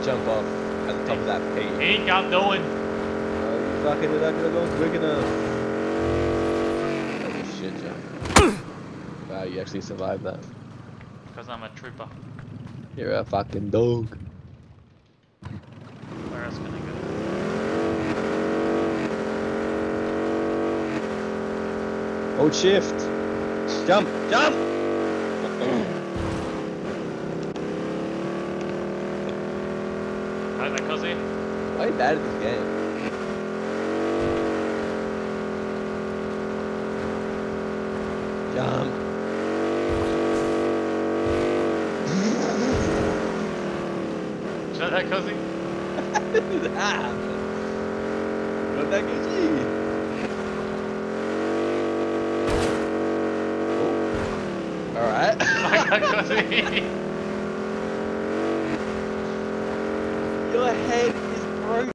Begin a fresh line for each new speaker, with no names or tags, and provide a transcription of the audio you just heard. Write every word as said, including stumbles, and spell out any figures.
jump off at the top of that peak.
He ain't got doing.
Oh, you fucking you're not gonna go quick enough. Holy shit, John. Wow, you actually survived that.
Because I'm a trooper.
You're a fucking dog.
Where else can I go?
Hold shift. Jump, jump!
Right, that cuzzy?
Why are you bad at this game? Jump.
Is that that cuzzy?
Ah, not that good. All right.
Like that cuzzy?
Your head is broken.